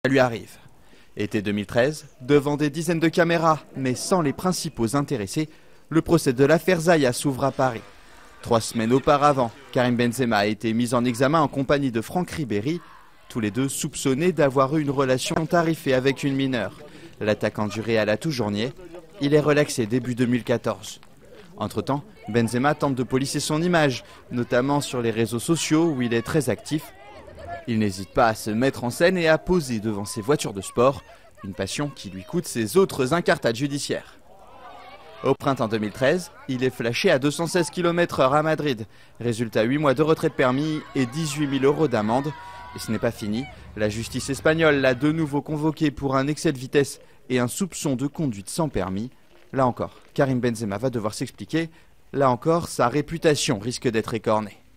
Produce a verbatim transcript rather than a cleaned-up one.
lui arrive. Été deux mille treize, devant des dizaines de caméras, mais sans les principaux intéressés, le procès de l'affaire Zaya s'ouvre à Paris. Trois semaines auparavant, Karim Benzema a été mis en examen en compagnie de Franck Ribéry, tous les deux soupçonnés d'avoir eu une relation tarifée avec une mineure. L'attaquant du Real a toujours nié. Il est relaxé début deux mille quatorze. Entre-temps, Benzema tente de polisser son image, notamment sur les réseaux sociaux où il est très actif. Il n'hésite pas à se mettre en scène et à poser devant ses voitures de sport, une passion qui lui coûte ses autres incartades judiciaires. Au printemps deux mille treize, il est flashé à deux cent seize kilomètres heure à Madrid. Résultat, huit mois de retrait de permis et dix-huit mille euros d'amende. Et ce n'est pas fini. La justice espagnole l'a de nouveau convoqué pour un excès de vitesse et un soupçon de conduite sans permis. Là encore, Karim Benzema va devoir s'expliquer. Là encore, sa réputation risque d'être écornée.